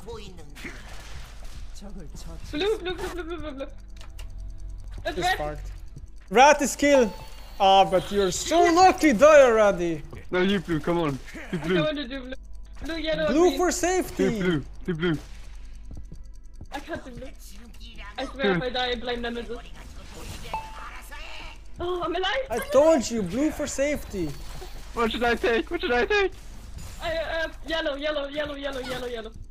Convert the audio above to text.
Blue, blue, blue, blue, blue, blue, blue. It's Just red. fucked. Rat is killed. Ah, but you're so lucky, die already. No, you blue, come on. You I blue. want to do blue. Blue, yellow, Blue green. for Do safety. blue. Do blue. I can't do blue. I swear if I die, I blame Nemesis. Oh, I'm alive! I told you, blue for safety. What should I take? What should I take? Yellow, yellow, yellow, yellow, yellow, yellow.